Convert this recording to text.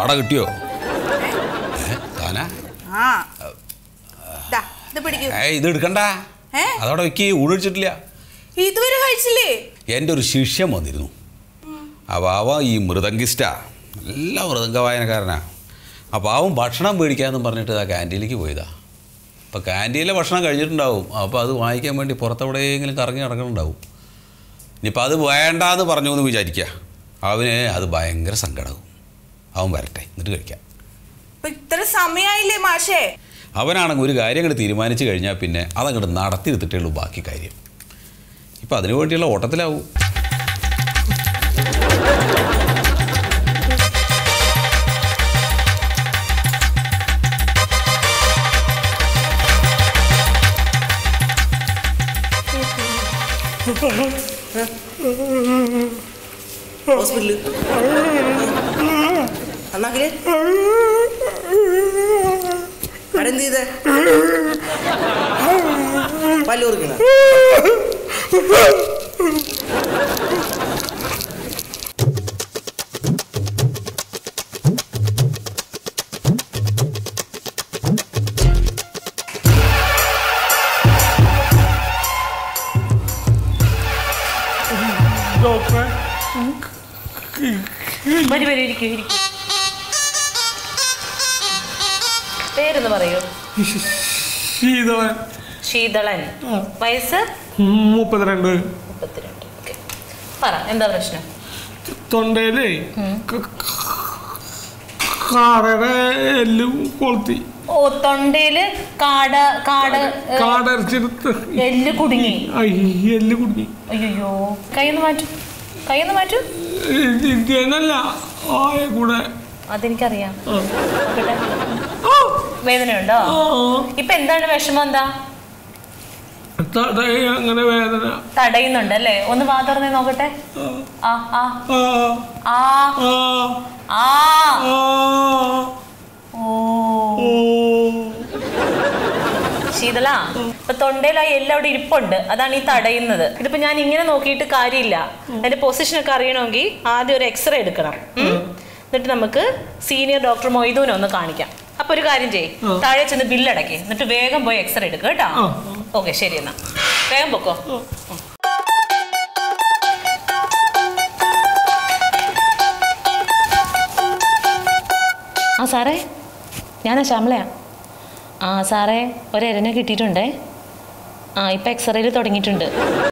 പാട കിട്ടിയോ? ഇത് എടുക്കണ്ട, അതോടെ വെക്ക്. ഊഴിച്ചിട്ടില്ല, ഇതുവരെ കഴിച്ചില്ലേ? എൻ്റെ ഒരു ശിഷ്യം വന്നിരുന്നു. അപ്പോൾ അവൻ ഈ മൃദംഗിസ്റ്റാ, നല്ല മൃദംഗ വായനക്കാരനാ. അപ്പോൾ അവൻ ഭക്ഷണം മേടിക്കാമെന്ന് പറഞ്ഞിട്ട് ആ ക്യാൻറ്റീനിലേക്ക് പോയതാ. അപ്പോൾ ക്യാൻറ്റീനിലെ ഭക്ഷണം കഴിഞ്ഞിട്ടുണ്ടാവും. അപ്പോൾ അത് വാങ്ങിക്കാൻ വേണ്ടി പുറത്തെവിടെയെങ്കിലും കറങ്ങി നടക്കുന്നുണ്ടാവും. ഇനിയിപ്പോൾ അത് വേണ്ടാന്ന് പറഞ്ഞു എന്ന് വിചാരിക്കുക, അവന് അത് ഭയങ്കര സങ്കടമാവും. അവൻ വരട്ടെ, എന്നിട്ട് കഴിക്കാം. ഇത്ര സമയമായില്ലേ മാഷേ? അവനാണെങ്കിൽ ഒരു കാര്യം അങ്ങോട്ട് തീരുമാനിച്ചു കഴിഞ്ഞാൽ പിന്നെ അതങ്ങോട്ട് നടത്തിയെടുത്തിട്ടേ ഉള്ളൂ ബാക്കി കാര്യം. ഇപ്പം അതിനു വേണ്ടിയുള്ള ഓട്ടത്തിലാവും. ഹോസ്പിറ്റല് അന്നാക്കില്ലേ അടെന്ത് ചെയ്തേ? പല്ല് കൊടുക്കണ? പേരെന്ന് പറയൂ. ശീതളൻ. ശീതളൻ. വയസ്സ്? 32. പറ, എന്താ പ്രശ്നം? തൊണ്ടയിലേ കാടയുടെ എല്ലും കൊളുത്തി. ഓ, തൊണ്ടയില് കാടരച്ചെടുത്ത് എല്ല് കുടുങ്ങി. എല്ല് കുടുങ്ങി. അയ്യോ, കൈന്ന് മാറ്റൂ. ഇന്ത്യനല്ല, ആയ കൂടെ. അതെനിക്കറിയാം. വേദനയുണ്ടോ? ഇപ്പൊ എന്താണ് വിഷമം? എന്താ അങ്ങനെ വേദന തടയുന്നുണ്ടല്ലേ? ഒന്ന് വാ തുറന്നേ നോക്കട്ടെ. ശീതള, ഇപ്പൊ തൊണ്ടയിൽ ആ എല്ലാം അവിടെ ഇരിപ്പുണ്ട്, അതാണ് ഈ തടയുന്നത്. ഇതിപ്പോ ഞാൻ ഇങ്ങനെ നോക്കിയിട്ട് കാര്യമില്ല. അതിന്റെ പൊസിഷനൊക്കെ അറിയണമെങ്കിൽ ആദ്യം ഒരു എക്സ്റേ എടുക്കണം. എന്നിട്ട് നമുക്ക് സീനിയർ ഡോക്ടർ മൊയ്തൂനെ ഒന്ന് കാണിക്കാം. അപ്പൊ ഒരു കാര്യം ചെയ്യ്, താഴെ ചെന്ന് ബില്ലടക്കേ, എന്നിട്ട് വേഗം പോയി എക്സ്റേ എടുക്കുക കേട്ടോ. ഓക്കെ, ശരി, എന്നാ വേഗം പൊക്കോ. ആ സാറേ, ഞാനാ ശ്യാമളയാ. ആ സാറേ, ഒരെരനെ കിട്ടിയിട്ടുണ്ടേ. ഇപ്പം എക്സ്റേയിൽ തുടങ്ങിയിട്ടുണ്ട്.